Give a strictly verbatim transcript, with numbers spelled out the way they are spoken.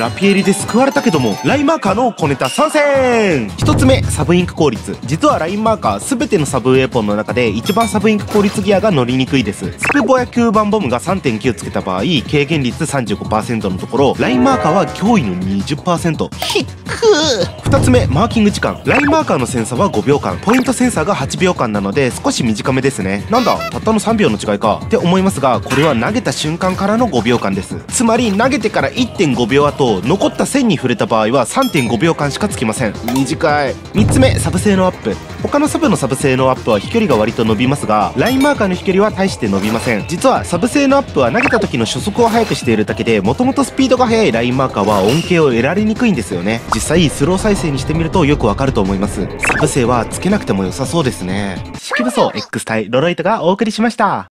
ラピエリで救われたけども、ラインマーカーの小ネタ参戦。ひとつめ、サブインク効率。実はラインマーカーすべてのサブウェポンの中で一番サブインク効率ギアが乗りにくいです。スプボやきゅうばんボムが さんてんきゅう つけた場合、軽減率 さんじゅうごパーセント のところ、ラインマーカーは驚異の にじゅっパーセント。ひっくー。ふたつめ、マーキング時間。ラインマーカーのセンサーはごびょうかん、ポイントセンサーがはちびょうかんなので少し短めですね。なんだ、たったのさんびょうの違いかって思いますが、これは投げた瞬間からのごびょうかんです。つまり投げてから いってんごびょう後、残った線に触れた場合は さんてんごびょうかんしかつきません。短い。みっつめ、サブ性能アップ。他のサブのサブ性能アップは飛距離が割と伸びますが、ラインマーカーの飛距離は大して伸びません。実はサブ性能アップは投げた時の初速を速くしているだけで、もともとスピードが速いラインマーカーは恩恵を得られにくいんですよね。実際スロー再生にしてみるとよくわかると思います。サブ性はつけなくても良さそうですね。式武装 X 対ロロイトがお送りしました。